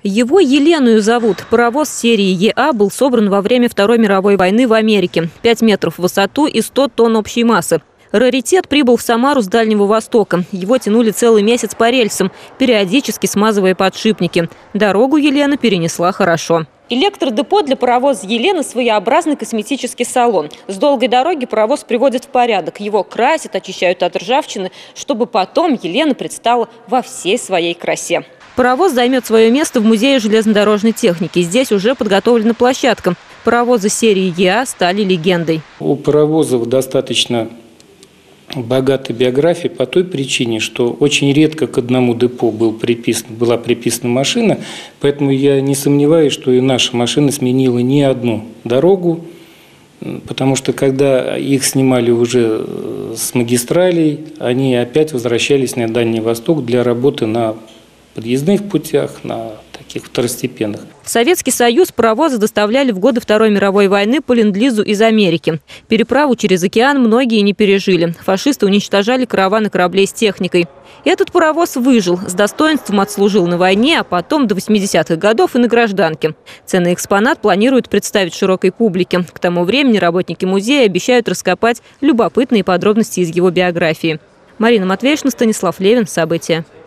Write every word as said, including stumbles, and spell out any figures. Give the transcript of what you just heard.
Его Еленою зовут. Паровоз серии Е А был собран во время Второй мировой войны в Америке. пять метров в высоту и сто тонн общей массы. Раритет прибыл в Самару с Дальнего Востока. Его тянули целый месяц по рельсам, периодически смазывая подшипники. Дорогу Елена перенесла хорошо. Электродепо для паровоза Елены – своеобразный косметический салон. С долгой дороги паровоз приводят в порядок. Его красят, очищают от ржавчины, чтобы потом Елена предстала во всей своей красе. Паровоз займет свое место в Музее железнодорожной техники. Здесь уже подготовлена площадка. Паровозы серии Е А стали легендой. У паровозов достаточно богатой биографии по той причине, что очень редко к одному депо был приписан, была приписана машина, поэтому я не сомневаюсь, что и наша машина сменила не одну дорогу, потому что когда их снимали уже с магистралей, они опять возвращались на Дальний Восток для работы на подъездных путях, на таких второстепенных. В Советский Союз паровозы доставляли в годы Второй мировой войны по ленд-лизу из Америки. Переправу через океан многие не пережили. Фашисты уничтожали караваны кораблей с техникой. Этот паровоз выжил, с достоинством отслужил на войне, а потом до восьмидесятых годов и на гражданке. Ценный экспонат планируют представить широкой публике. К тому времени работники музея обещают раскопать любопытные подробности из его биографии. Марина Матвеевна, Станислав Левин. События.